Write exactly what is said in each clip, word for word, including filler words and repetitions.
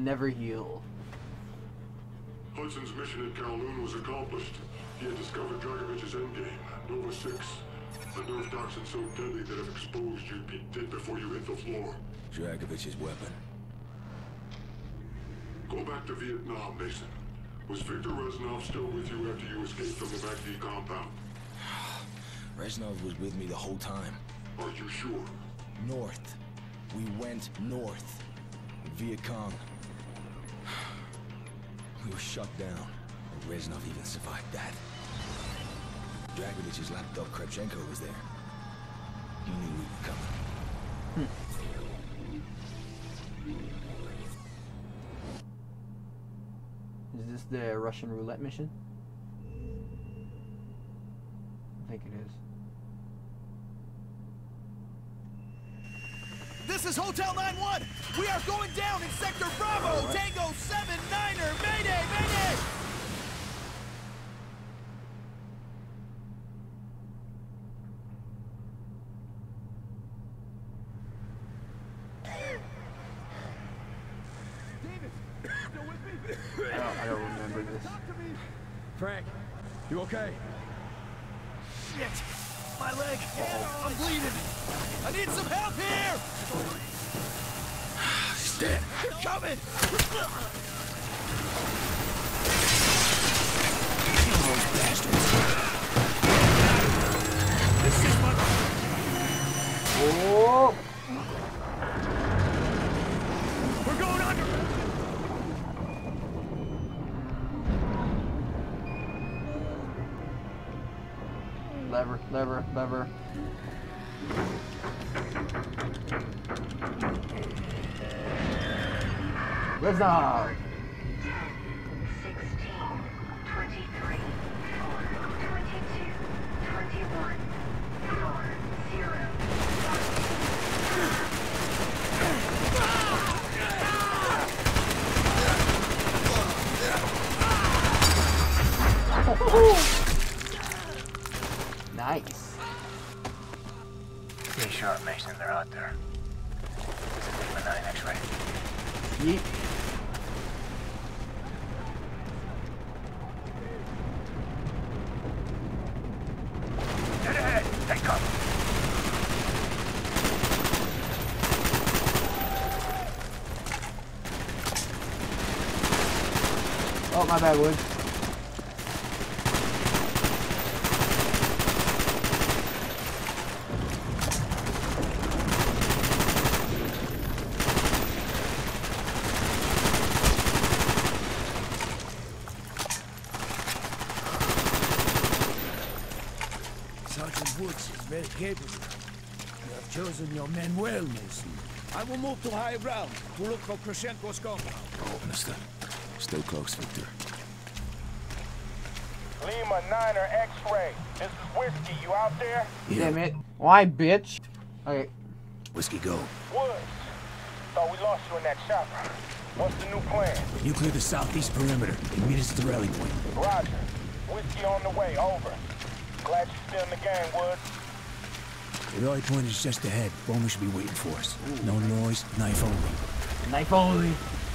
never heal. Hudson's mission at Kowloon was accomplished. He had discovered Dragovich's endgame, Nova six. A nerve toxin so deadly that if exposed, you'd be dead before you hit the floor. Dragovich's weapon. Go back to Vietnam, Mason. Was Viktor Reznov still with you after you escaped from the MacD compound? Reznov was with me the whole time. Are you sure? North. We went north. Viet Cong. We were shut down. And Reznov even survived that. Dragovich's lapdog Kravchenko was there. He knew we were coming. Hmm. Is this the Russian roulette mission? I think it is. This is Hotel nine one! We are going down in Sector Bravo! Right. Tango seven niner! Mayday! Mayday! David! Still with me? I don't, I don't remember this. Frank, you okay? Shit! My leg! Uh-oh. I'm bleeding! I need some help here! He's dead. They're coming! Kill those bastards. This is my... Oh! We're going under! Lever, lever, lever. Reznov! sixteen, twenty-three, four, twenty-two, twenty-one, four, zero. Nice. Stay sharp, Mason. They're out there. This is Lima nine X-ray. Yeet. Dead ahead. Take cover. Oh, my bad, Wood. Very capable. You have chosen your men well, Mason. I will move to high ground to look for Kravchenko's compound. Understood. Still close, Victor. Lima niner X-ray. This is Whiskey. You out there? Yeah. Damn it. Why, bitch? Okay. Whiskey, go. Woods. Thought we lost you in that chopper. What's the new plan? You clear the southeast perimeter and meet us at the rally point. Roger. Whiskey on the way. Over. Glad you're still in the game, Woods. The rally point is just ahead. Bowman should be waiting for us. Ooh. No noise, knife only. Knife only.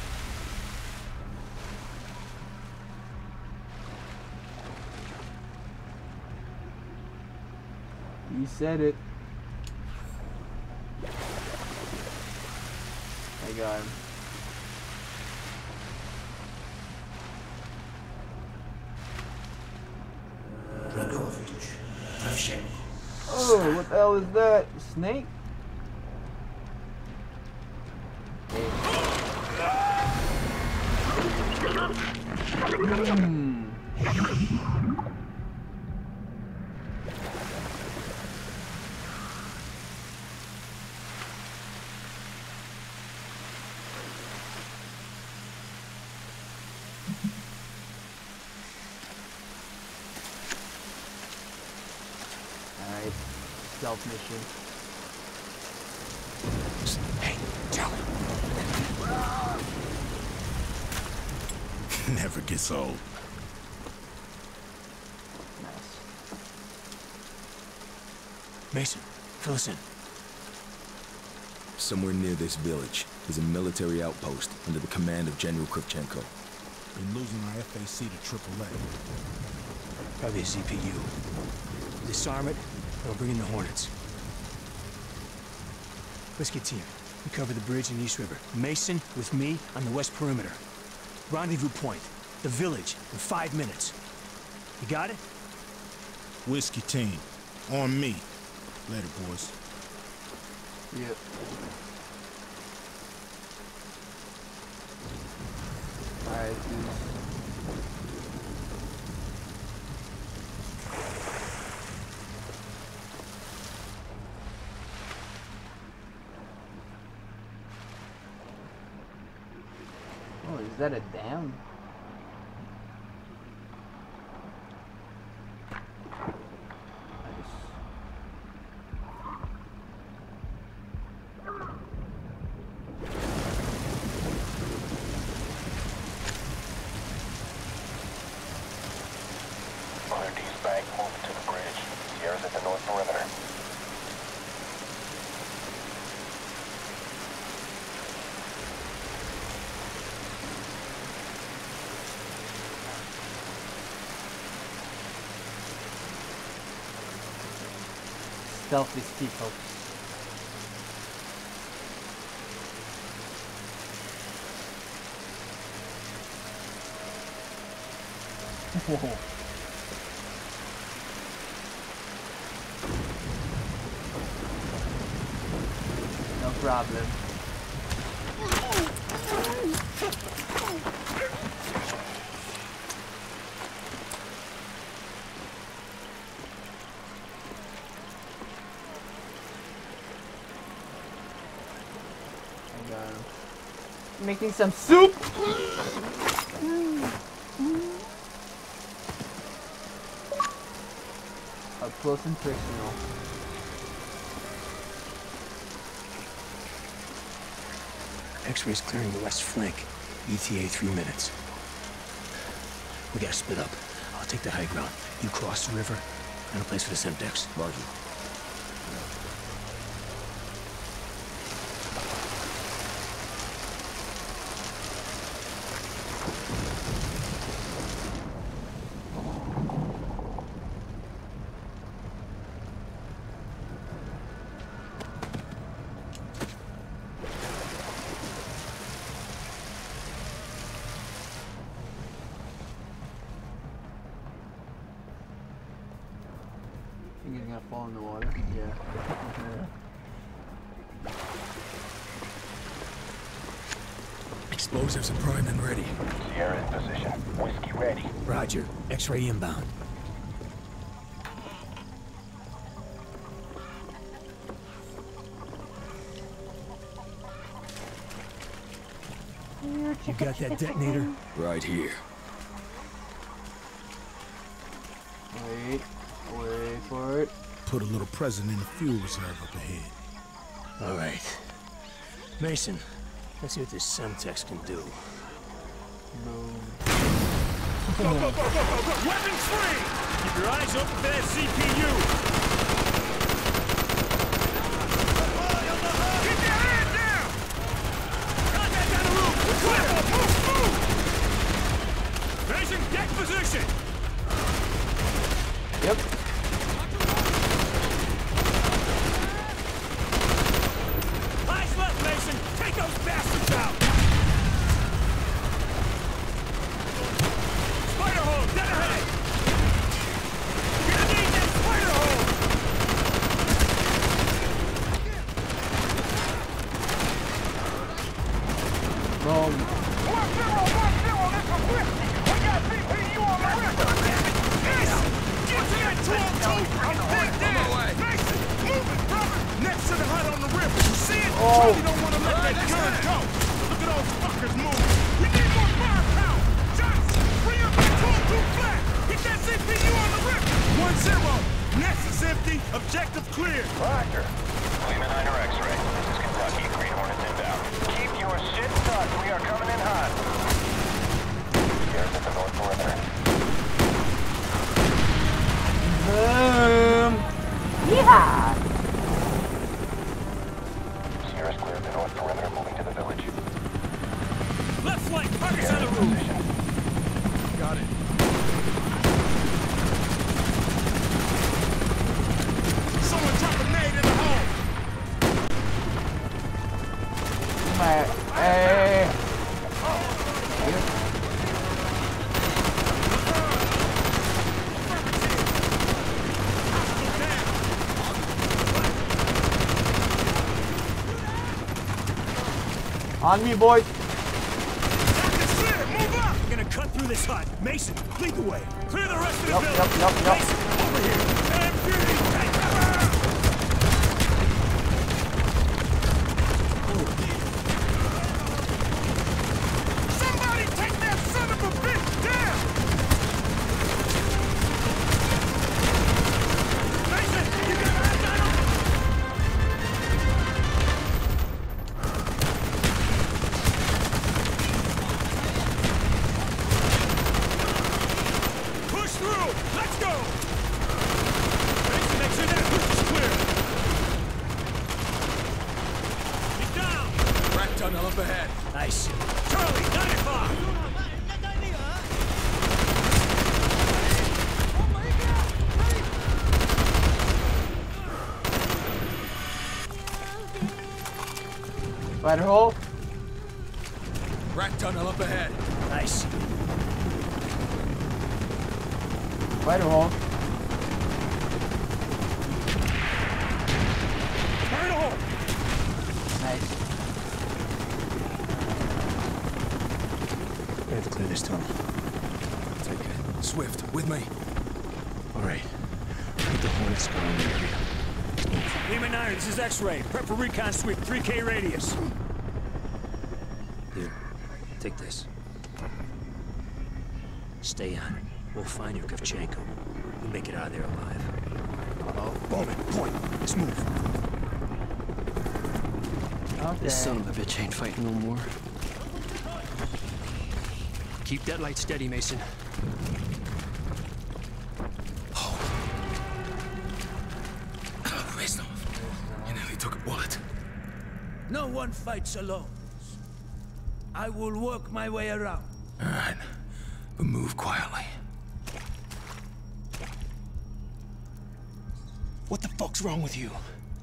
He said it. I got him. Dragovich. Kravchenko. Oh, what the hell is that? Snake? Mm. Stealth mission. Hey, tell him. Never gets old. Nice. Mason, fill us in. Somewhere near this village. is a military outpost under the command of General Kravchenko. Been losing our F A C to triple A. Probably a Z P U. Disarm it, and I'll bring in the Hornets. Whiskey team, you cover the bridge in East River. Mason, with me, on the west perimeter. Rendezvous point, the village, in five minutes. You got it? Whiskey team, on me. Later, boys. Yep. Alright, dude. Oh, is that a dam? Stealth is key, folks. Whoa. No problem. Making some soup. Up close and personal. X-rays clearing the west flank. E T A three minutes. We gotta split up. I'll take the high ground. You cross the river. Find a place for the Semtex. Roger. Think he's gonna fall in the water? Yeah. Explosives are primed and ready. Sierra in position. Whiskey ready. Roger. X-ray inbound. You got that detonator? Right here. Wait. Wait for it. Put a little present in the fuel reserve up ahead. All right. Mason, let's see what this Semtex can do. Boom. Go, go, go, go, go, go! Weapons free! Keep your eyes open for that Z P U! Get your hand down! Contact on the roof! Clear! Move, move! Mason, get position! Yep. Eyes left, Mason! Take those bastards out! Spider hole, dead ahead! You're gonna need that spider hole! Boom. One zero, one zero, this is Whiskey. We got Z P U on the river. Yes! Get to that twelve two! I'm big down! Mason, move it, brother! Next to the hut on the river. You see it? Oh. You don't want to let that gun go. Look at those fuckers move. We need more firepower. Johnson, bring up that twelve two flat. Get that Z P U on the river. one zero. Nest is empty. Objective clear. Roger. Lima niner X-ray. This is Kentucky. Green Hornets inbound. Keep your shit tucked. We are coming in hot. Here's at the north perimeter. Boom. Yeah. Sierra's cleared the north perimeter, moving to the village. On me, boy. That's it! Move up! We're gonna cut through this hut. Mason, lead the way. Clear the rest of the Yup, building! yup, yup, yup. Mason, over here. Empty! Take cover! Somebody take that son of a bitch down! Mason, you got that down? Push through! Let's go! Mason, make sure that push is clear! Get down! Rat tunnel up ahead. Nice. Charlie, ninety-five! Spider hole. Rat tunnel up ahead. Nice. Spider hole. Burn a hole! Nice. We have to clear this tunnel. Take it. Swift, with me. All right. Put the Hornets going in the area. Lehman Iron, this is X-Ray. Prep for recon sweep, three K radius. Here, take this. Stay on. We'll find your Kravchenko. We'll make it out of there alive. Uh-oh. Bowman, point. Let's move. Okay. This son of a bitch ain't fighting no more. Keep that light steady, Mason. Oh. Reznov. You nearly took a bullet. No one fights alone. I will work my way around. All right. But move quietly. What the fuck's wrong with you?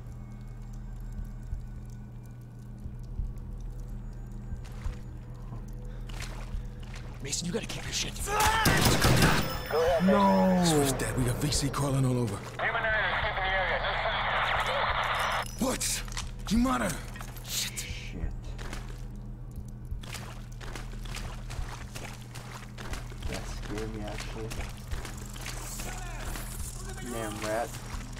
Mason, you gotta keep your shit. Go ahead, No. Swift's dead. We got V C crawling all over. Human Iron, keep the area. Just What? You matter? Shit. That scared me actually. Damn rat.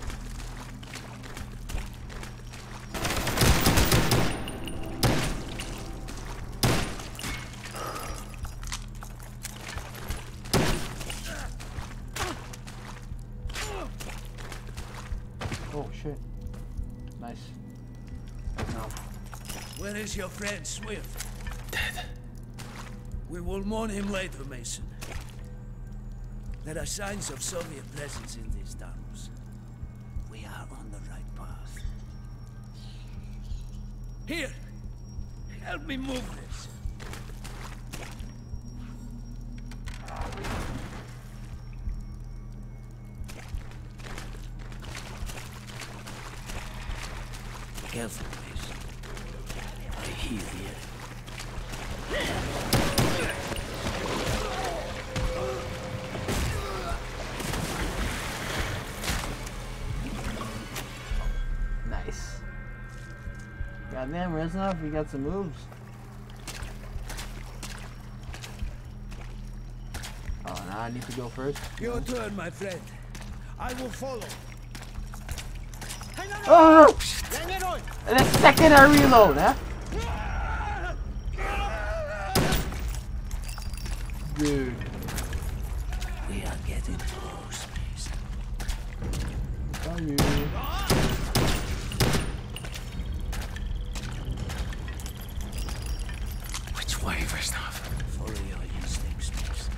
Oh shit. Nice. No. Where is your friend Swift? Dead. We will mourn him later, Mason. There are signs of Soviet presence in these tunnels. We are on the right path. Here! Help me move this. Careful, Mason. I hear you. Nice. Goddamn, Reznov, you got some moves. Oh, now I need to go first. Your turn, my friend. I will follow. Oh! And the second I reload, huh? Dude. We are getting close, Mason. Tell you. Which way, Reznov? Follow your instincts, Mason.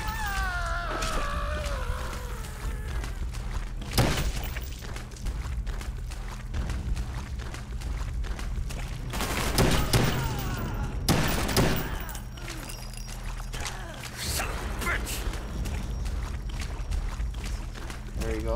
There you go.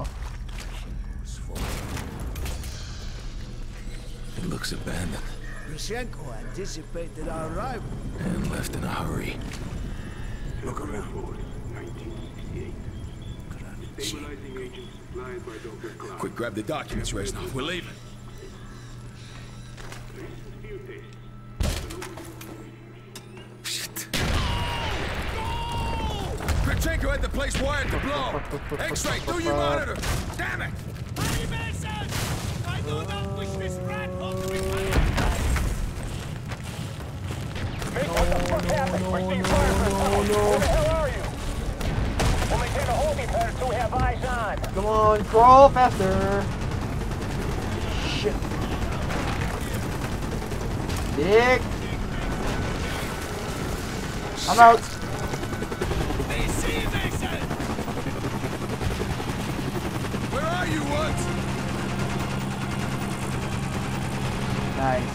It looks abandoned Kravchenko anticipated our arrival. and left in a hurry. Look around. nineteen sixty-eight. Stabilizing agent supplied by Doctor Clark. Quick, grab the documents, Reznov. We're leaving. Field test. place wired to blow. X-ray, do your monitor. Damn it! Hey, Mason! I do not wish this rat hole to be my Mate, what the fuck happened? We're seeing fire from the tunnel. Where the hell are you? We'll maintain a holding pattern until we have eyes on. Come on, crawl faster. Shit. Dick. I'm out. Where are you, what? Nice.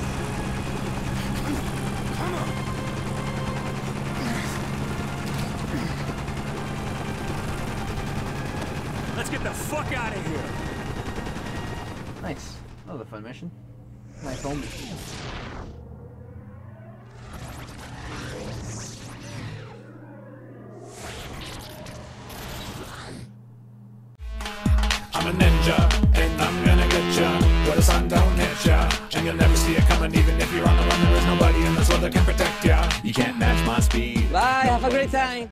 Let's get the fuck out of here. Nice. That was a fun mission. Nice home mission. I'm a ninja, and I'm gonna get ya where the sun don't hit ya, and you'll never see it coming. Even if you're on the run, there is nobody in this world that can protect ya. You can't match my speed. Bye, have a great time.